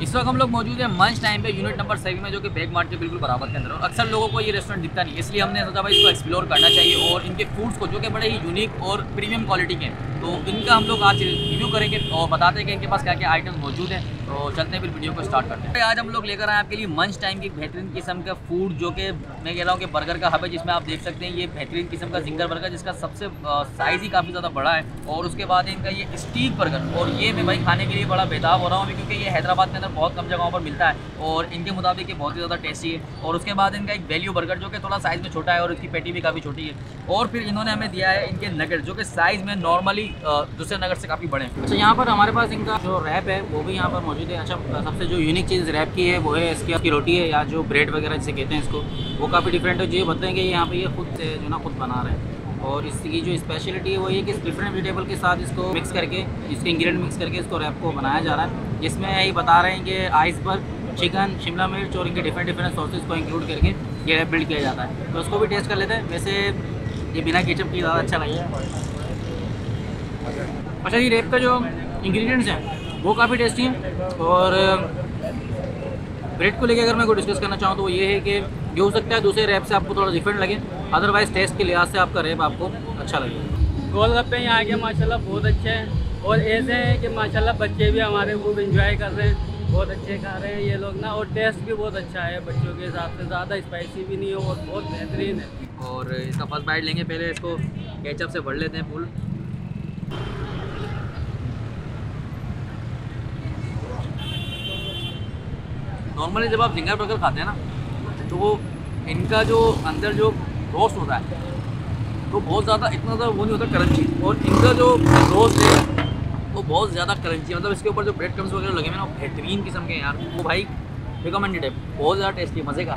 इस वक्त हम लोग मौजूद हैं मंच टाइम पे यूनिट नंबर 7 में, जो कि बैग मार्ट के बिल्कुल बराबर के अंदर है। अक्सर लोगों को ये रेस्टोरेंट दिखता नहीं, इसलिए हमने सोचा भाई इसको एक्सप्लोर करना चाहिए और इनके फूड्स को, जो कि बड़े ही यूनिक और प्रीमियम क्वालिटी के हैं, तो इनका हम लोग आज रिव्यू करेंगे और बताते हैं कि इनके पास क्या क्या आइटम्स मौजूद हैं। तो चलते हैं फिर वीडियो को स्टार्ट करते हैं। आज हम लोग लेकर आए आपके लिए मंच टाइम की बेहतरीन किस्म का फूड, जो कि मैं कह रहा हूँ कि बर्गर का हब है, जिसमें आप देख सकते हैं ये बेहतरीन किस्म का जिंगर बर्गर, जिसका सबसे साइज़ ही काफ़ी ज़्यादा बड़ा है। और उसके बाद इनका ये स्टीक बर्गर, और ये मैं भाई खाने के लिए बड़ा बेताब हो रहा हूँ क्योंकि ये हैदराबाद के अंदर बहुत कम जगहों पर मिलता है और इनके मुताबिक ये बहुत ही ज़्यादा टेस्टी है। और उसके बाद इनका एक वैल्यू बर्गर, जो कि थोड़ा साइज़ में छोटा है और इसकी पेटी भी काफ़ी छोटी है। और फिर इन्होंने हमें दिया है इनके नगेट, जो कि साइज़ में नॉर्मली दूसरे नगेट से काफ़ी बड़े हैं। अच्छा, यहाँ पर हमारे पास इनका जो रैप है वो भी यहाँ पर मौजूद है। अच्छा, सबसे जो यूनिक चीज़ रैप की है वो है इसकी रोटी है, या जो ब्रेड वगैरह जिसे कहते हैं इसको, वो काफ़ी डिफरेंट है। जो ये बताएंगे यहाँ पे ये खुद से जो ना खुद बना रहे हैं। और इसकी जो स्पेशलिटी है वो ये कि डिफरेंट वेजिटेबल के साथ इसको मिक्स करके, इसके इंग्रेडिएंट मिक्स करके इसको रैप को बनाया जा रहा है, जिसमें ये बता रहे हैं कि आइसबर्ग, चिकन, शिमला मिर्च और इनके डिफरेंट सॉसेस को इंक्लूड करके ये रैप बिल्ड किया जाता है। तो उसको भी टेस्ट कर लेते हैं। वैसे ये बिना केचप की ज़्यादा अच्छा लगेगा। अच्छा, ये रैप का जो इंग्रेडिएंट्स हैं वो काफ़ी टेस्टी हैं। और ब्रेड को लेकर अगर मैं कोई डिस्कस करना चाहूँ तो वो ये है कि ये हो सकता है दूसरे रैप से आपको थोड़ा डिफरेंट लगे, अदरवाइज़ टेस्ट के लिहाज से आपका रैप आपको अच्छा लगे। गोलगप्पे यहाँ के माशाल्लाह बहुत अच्छे हैं और ऐसे हैं कि माशाल्लाह बच्चे भी हमारे खूब एंजॉय कर रहे हैं, बहुत अच्छे खा रहे हैं ये लोग ना। और टेस्ट भी बहुत अच्छा है, बच्चों के हिसाब से ज़्यादा स्पाइसी भी नहीं है और बहुत बेहतरीन है। और इसका फर्स्ट बाइट लेंगे, पहले इसको केचप से भर लेते हैं फुल। नॉर्मली जब आप जिंगर बर्गर खाते हैं ना, तो वो इनका जो अंदर जो रोस्ट होता है तो बहुत ज़्यादा इतना ज़्यादा वो नहीं होता क्रंची, और इनका जो रोस्ट है वो बहुत ज़्यादा क्रंची है। मतलब इसके ऊपर जो ब्रेड क्रम्स वगैरह लगे हुए ना, बेहतरीन किस्म के यार, वो भाई रिकमेंडेड है, बहुत ज़्यादा टेस्टी है, मज़े का।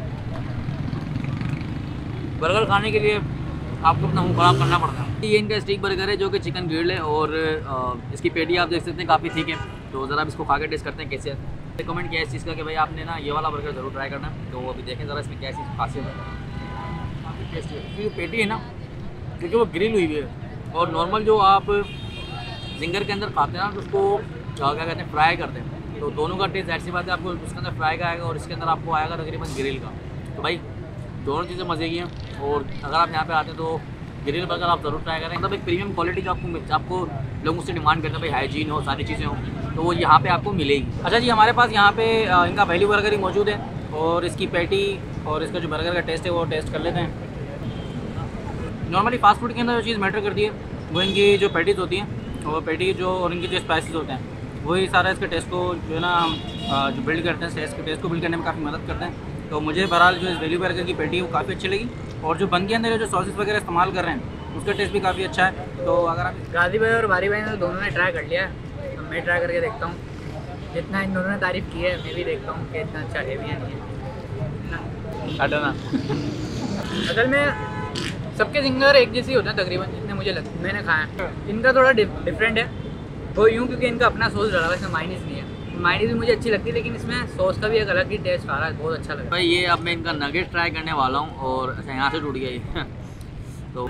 बर्गर खाने के लिए आपको अपना मुँह ख़राब करना पड़ता है। ये इनका स्टीक बर्गर है, जो कि चिकन ग्रिल्ड है, और इसकी पेटी आप देख सकते हैं काफ़ी ठीक है। तो ज़रा इसको खा के टेस्ट करते हैं कैसे है। रिकमेंड किया इस चीज़ का कि भाई आपने ना ये वाला बर्गर ज़रूर ट्राई करना। तो वो अभी देखें ज़रा इसमें क्या चीज़ खासियत है। काफ़ी टेस्टी है। इसकी जो पेटी है ना, क्योंकि वो ग्रिल हुई है, और नॉर्मल जो आप जिंगर के अंदर खाते हैं ना तो उसको क्या कहते हैं, फ्राई करते हैं। तो दोनों का टेस्ट ऐसी बात है, आपको उसके अंदर फ्राई का आएगा और इसके अंदर आपको आएगा तकरीबन ग्रिल का। तो भाई दोनों चीज़ें मज़े की हैं। और अगर आप यहाँ पे आते हैं तो ग्रिल बर्गर आप ज़रूर ट्राई करें। मतलब एक प्रीमियम क्वालिटी जो आपको लोग मुझसे डिमांड करते हैं, भाई हाइजीन हो, सारी चीज़ें हो, तो वो यहाँ पे आपको मिलेगी। अच्छा जी, हमारे पास यहाँ पे इनका वैल्यू बर्गर ही मौजूद है, और इसकी पैटी और इसका जो बर्गर का टेस्ट है वो टेस्ट कर लेते हैं। नॉर्मली फास्ट फूड के अंदर जो चीज़ मैटर करती है वो इनकी जो पैटीज़ होती हैं, और पैटी जो और इनके जो स्पाइसेस होते हैं, वही सारा इसके टेस्ट को जो है ना जो बिल्ड करते हैं, टेस्ट को बिल्ड करने में काफ़ी मदद करते हैं। तो मुझे बहरहाल जो इस वैल्यू बर्गर की पैटी है वो काफ़ी अच्छी लगी, और जो बन के अंदर जो सॉसेस वगैरह इस्तेमाल कर रहे हैं उसका टेस्ट भी काफ़ी अच्छा है। तो अगर आप गाजी भाई और बारी भाई ने तो दोनों ने ट्राई कर लिया है, तो मैं ट्राई करके देखता हूँ। जितना इन दोनों ने तारीफ़ की है मैं भी देखता हूँ कि इतना अच्छा है भी है नहीं है। असल में सबके जिंगर एक जैसे होते हैं तकरीबन, जितने मुझे मैंने खाया है। इनका थोड़ा डिफरेंट है वो यूँ क्योंकि इनका अपना सॉस डाला हुआ है, इसमें माइनीस नहीं है। माइनीस भी मुझे अच्छी लगती है, लेकिन इसमें सॉस का भी एक अलग ही टेस्ट आ रहा है, बहुत अच्छा लगा भाई। ये अब मैं इनका नगेट ट्राई करने वाला हूँ, और अच्छा यहाँ से टूट गया ये तो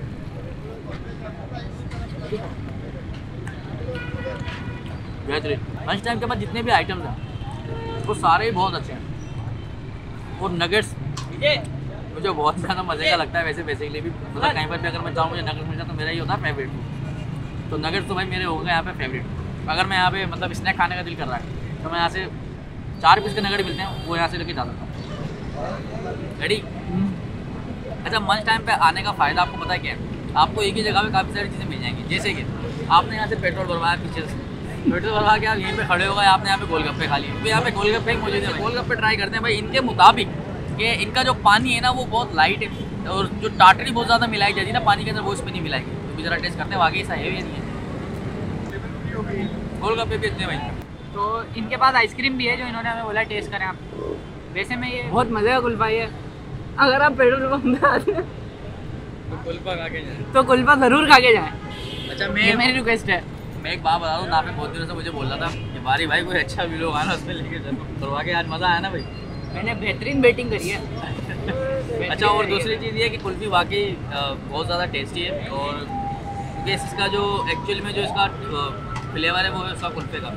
बेहतरीन। लंच टाइम के बाद जितने भी आइटम्स हैं वो सारे ही बहुत अच्छे हैं। और नगेट्स मुझे बहुत ज़्यादा मज़े का लगता है। वैसे बेसिकली भी मतलब कहीं पर भी अगर मैं चाहूँ मुझे नगेट्स मिल जाए तो मेरा ही होता है फेवरेट फूड। तो नगेट्स तो भाई मेरे हो गए यहाँ पे फेवरेट। अगर मैं यहाँ पे मतलब स्नैक खाने का दिल कर रहा है तो मैं यहाँ से 4 पीस के नगेट मिलते हैं, वो यहाँ से लेके जा सकता हूँ। रेडी? अच्छा, मंच टाइम पे आने का फ़ायदा आपको पता है क्या है? आपको एक ही जगह पे काफ़ी सारी चीज़ें मिल जाएंगी। जैसे कि आपने यहाँ से पेट्रोल भरवाया, पीछे से पेट्रोल भरवा के आप यहीं पे खड़े हो गए, आपने यहाँ पे गोलगप्पे खा लिए, तो यहाँ पे गोलगप्पे ही मौजूद है। गोलगप्पे ट्राई करते हैं भाई इनके मुताबिक कि इनका जो पानी है ना वो बहुत लाइट है, और जो टाटरी बहुत ज़्यादा मिलाई जाती है ना पानी के अंदर, वो इसमें नहीं मिलाएगी। तो भी ज़रा टेस्ट करते हैं वाकई ऐसा है या नहीं है। गोलगप्पे भी इतने भाई। तो इनके पास आइसक्रीम भी है जो इन्होंने हमें बोला टेस्ट करें आप। वैसे में ये बहुत मज़े का कुल्फ़ा है, अगर आप पेट्रोल पंप में आते हैं तो कुल्फा खा के जाए, तो कुल्फ़ा ज़रूर खा के जाएँ। अच्छा, ये मेरी रिक्वेस्ट है। मैं एक बात बता दूँ, ना पे बहुत दिनों से मुझे बोल रहा था कि बारी भाई कोई अच्छा वीडियो आना उसमें लेके चलो, करवा के आज मज़ा आया ना भाई। मैंने बेहतरीन बेटिंग करी है। अच्छा, और दूसरी चीज़ ये कि कुल्फ़ी वाकई बहुत ज़्यादा टेस्टी है, और क्योंकि इसका जो एक्चुअल में जो इसका फ्लेवर है वो है उसका कुल्फ़े का,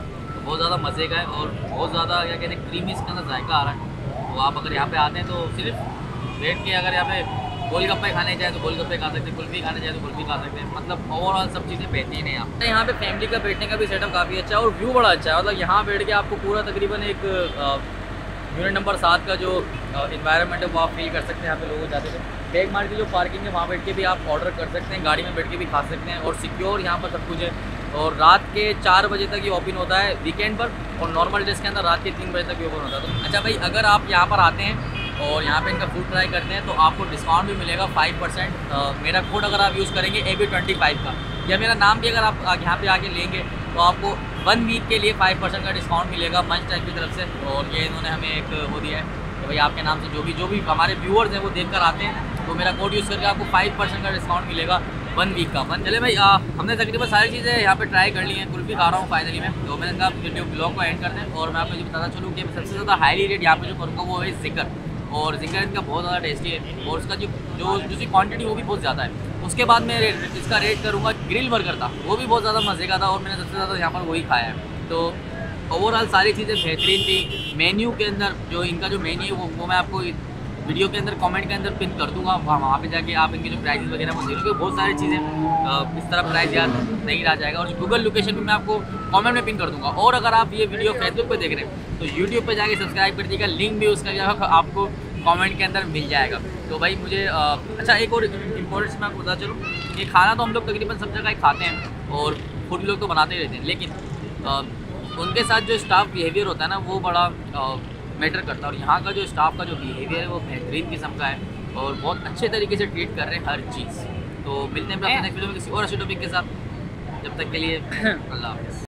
बहुत ज़्यादा मज़े का है और बहुत ज़्यादा क्या कहते हैं क्रीमी इसके अंदर जायका आ रहा है। तो आप अगर यहाँ पे आते हैं तो सिर्फ बैठ के अगर यहाँ पे गोलगप्पे खाने जाए तो गोलगप्पे खा सकते हैं, कुल्फ़ी खाने जाए तो कुल्फ़ी खा सकते हैं। मतलब ओवरऑल सब चीज़ें बेहतरीन है यहाँ। यहाँ पे फैमिली का बैठने का भी सेटअप काफ़ी अच्छा है और व्यू बड़ा अच्छा है। मतलब यहाँ बैठ के आपको पूरा तकरीबन एक यूनिट नंबर 7 का जो इन्वायरमेंट है वो आप फील कर सकते हैं। यहाँ पे लोग जाते हैं बैग मार की जो पार्किंग है वहाँ बैठ के भी आप ऑर्डर कर सकते हैं, गाड़ी में बैठ के भी खा सकते हैं और सिक्योर यहाँ पर सब कुछ है। और रात के 4 बजे तक ये ओपन होता है वीकेंड पर और नॉर्मल डेज के अंदर रात के 3 बजे तक ये ओपन होता है। तो अच्छा भाई, अगर आप यहाँ पर आते हैं और यहाँ पे इनका फूड ट्राई करते हैं तो आपको डिस्काउंट भी मिलेगा 5%। मेरा कोड अगर आप यूज़ करेंगे AB25 का, या मेरा नाम भी अगर आप यहाँ पे आके लेंगे तो आपको 1 वीक के लिए 5% का डिस्काउंट मिलेगा मंच टाइप की तरफ से। और ये इन्होंने हमें एक वो दिया है कि भाई आपके नाम से जो भी हमारे व्यूअर्स हैं वो देख कर आते हैं तो मेरा कोड यूज़ करके आपको 5% का डिस्काउंट मिलेगा 1 वीक का। चले भाई, हमने तकरीबन सारी चीज़ें यहाँ पे ट्राई कर ली हैं। कुल्फ़ी खा रहा हूँ फाइनली में, तो मैंने कहा वीडियो ब्लॉग को एंड कर दें। और मैं आपको ये बताना चलूँ कि सबसे ज़्यादा हाईली रेट यहाँ पे जो करूँगा वो है जिगर। और जिगर इनका बहुत ज़्यादा टेस्टी है और उसका जो दूसरी क्वांटिटी वो भी बहुत ज़्यादा है। उसके बाद मैं इसका रेट करूँगा ग्रिल बर्गर का, वो भी बहुत ज़्यादा मज़े का था और मैंने सबसे ज़्यादा यहाँ पर वही खाया है। तो ओवरऑल सारी चीज़ें बेहतरीन थी। मेन्यू के अंदर जो इनका जो मेन्यू है वो मैं आपको वीडियो के अंदर कमेंट के अंदर पिन कर दूंगा, वहाँ पे जाके आप इनके जो प्राइसेस वगैरह वो देखोगे। बहुत सारी चीज़ें इस तरह प्राइस याद नहीं रह जाएगा। और गूगल लोकेशन भी मैं आपको कमेंट में पिन कर दूंगा। और अगर आप ये वीडियो फेसबुक पे देख रहे हैं तो यूट्यूब पे जाके सब्सक्राइब कर दीजिएगा, लिंक भी उसका आपको कमेंट के अंदर मिल जाएगा। तो भाई मुझे अच्छा एक और इम्पोर्टेंट मैं आपको बता चलूँ, ये खाना तो हम लोग तकरीबन सब जगह खाते हैं और फूड लोग तो बनाते ही रहते हैं, लेकिन उनके साथ जो स्टाफ बिहेवियर होता है ना वो बड़ा मैटर करता है। और यहाँ का जो स्टाफ का जो बिहेवियर है वो बेहतरीन किस्म का है और बहुत अच्छे तरीके से ट्रीट कर रहे हैं हर चीज़। तो मिलते हैं नेक्स्ट वीडियो में किसी और अच्छे टॉपिक के साथ। जब तक के लिए अल्लाह हाफ़िज़।